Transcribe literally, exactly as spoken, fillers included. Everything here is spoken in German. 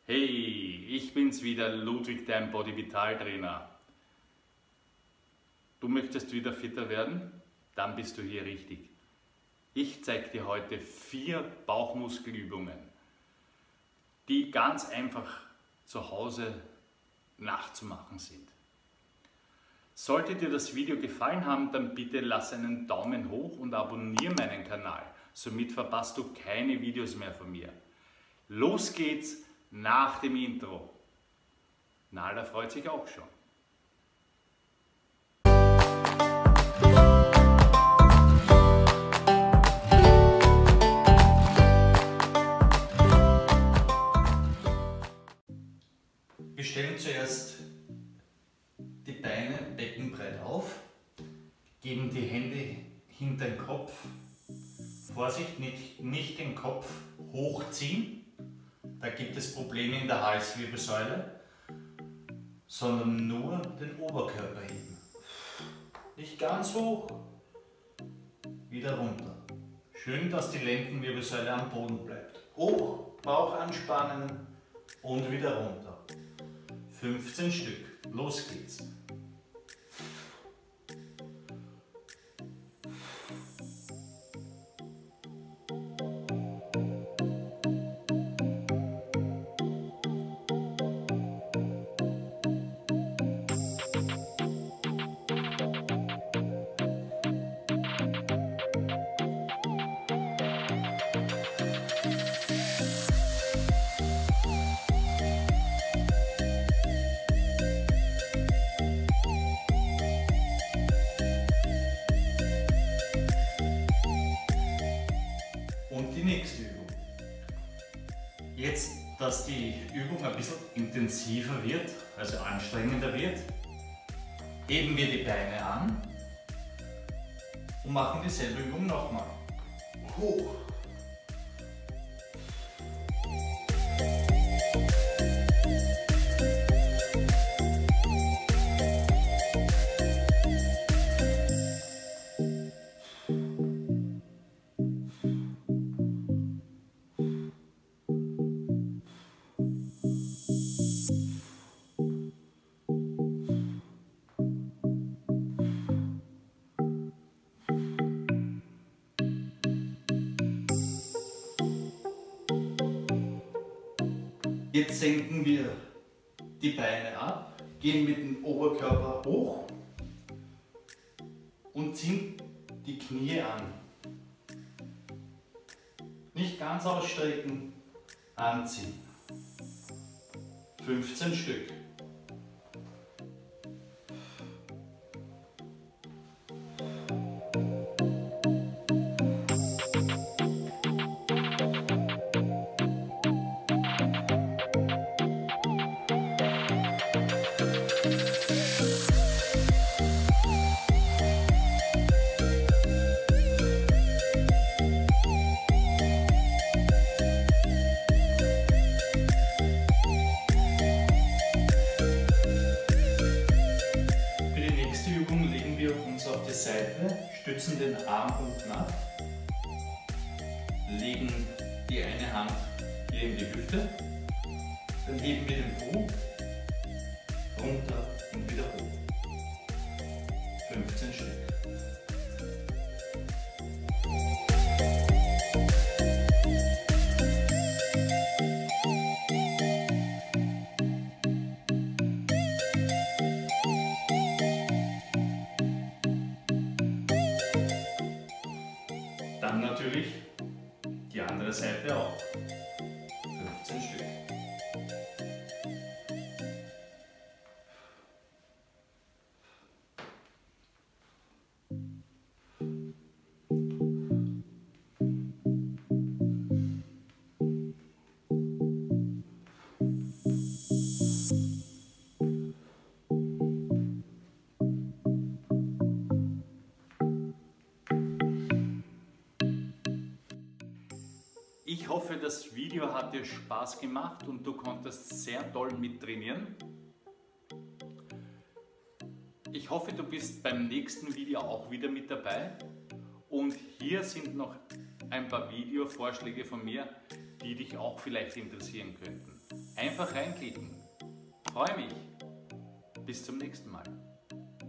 Hey, ich bin's wieder, Ludwig, dein Body Vital Trainer. Du möchtest wieder fitter werden? Dann bist du hier richtig. Ich zeige dir heute vier Bauchmuskelübungen, die ganz einfach zu Hause nachzumachen sind. Sollte dir das Video gefallen haben, dann bitte lass einen Daumen hoch und abonniere meinen Kanal. Somit verpasst du keine Videos mehr von mir. Los geht's nach dem Intro. Nala freut sich auch schon. Wir stellen zuerst die Beine beckenbreit auf, geben die Hände hinter den Kopf. Vorsicht, nicht, nicht den Kopf hochziehen, da gibt es Probleme in der Halswirbelsäule, sondern nur den Oberkörper heben. Nicht ganz hoch, wieder runter. Schön, dass die Lendenwirbelsäule am Boden bleibt. Hoch, Bauch anspannen und wieder runter. fünfzehn Stück. Los geht's. Nächste Übung. Jetzt, dass die Übung ein bisschen intensiver wird, also anstrengender wird, heben wir die Beine an und machen dieselbe Übung nochmal. Hoch. Jetzt senken wir die Beine ab, gehen mit dem Oberkörper hoch und ziehen die Knie an. Nicht ganz ausstrecken, anziehen. fünfzehn Stück. Auf die Seite, stützen den Arm unten ab, legen die eine Hand hier in die Hüfte, dann heben wir den Po runter und wieder hoch. fünfzehn Stück. Dann natürlich die andere Seite auch. fünfzehn Stück. Ich hoffe, das Video hat dir Spaß gemacht und du konntest sehr toll mittrainieren. Ich hoffe, du bist beim nächsten Video auch wieder mit dabei. Und hier sind noch ein paar Videovorschläge von mir, die dich auch vielleicht interessieren könnten. Einfach reinklicken. Freue mich. Bis zum nächsten Mal.